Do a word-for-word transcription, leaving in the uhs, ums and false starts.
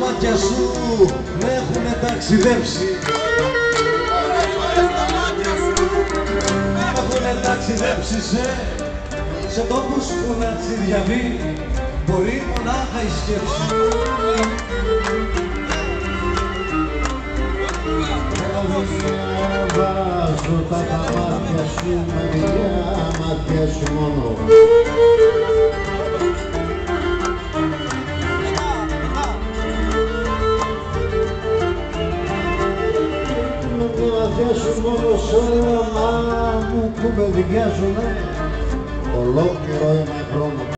μάτια σου με έχουνε ταξιδέψει. Με έχουνε ταξιδέψει σε, σε τόπους που να τσιδιαβεί μπορεί μονάχα η σκέψη. Βάζω τα μάτια σου με μια μάτια σου μόνο. Με μια μάτια σου μόνο σ' όλα μου κουβεντιάζουνε ολόκληρο ένα χρόνο.